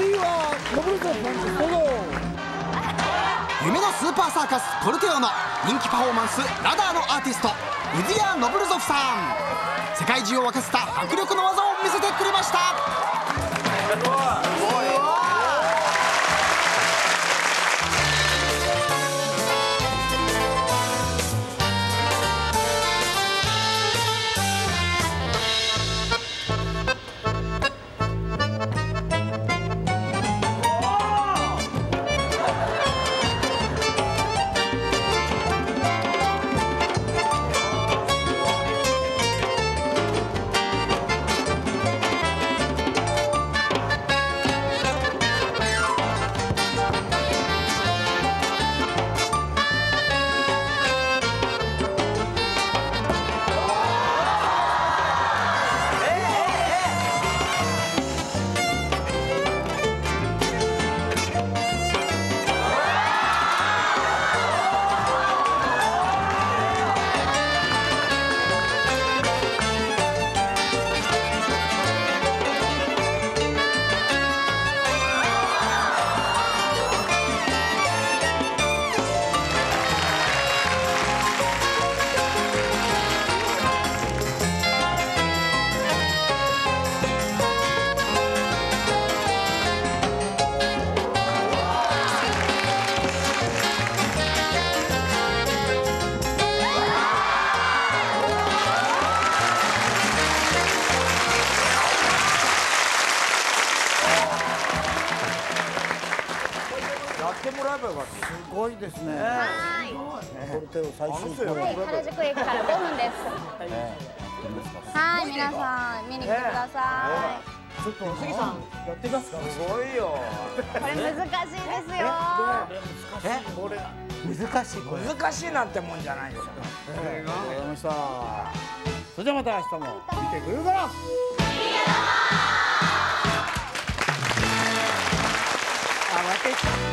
次はノブルゾフさんです。どうぞ。 夢のスーパーサーカスコルテオの人気パフォーマンスラダーのアーティストウズヤ・ノブルゾフさん、世界中を沸かせた迫力の技を見せてくれました。 やってもらえばよかった。すごいですね。コルテオ最終公演。 原宿駅から5分です。はい、皆さん見に来てください。 ちょっと杉さんやってみますか。すごいよ。 これ難しいですよ。 これ難しい。これ難しいなんてもんじゃないですよ。 わかりました。それじゃまた明日も見てくれるかな。あ、待って。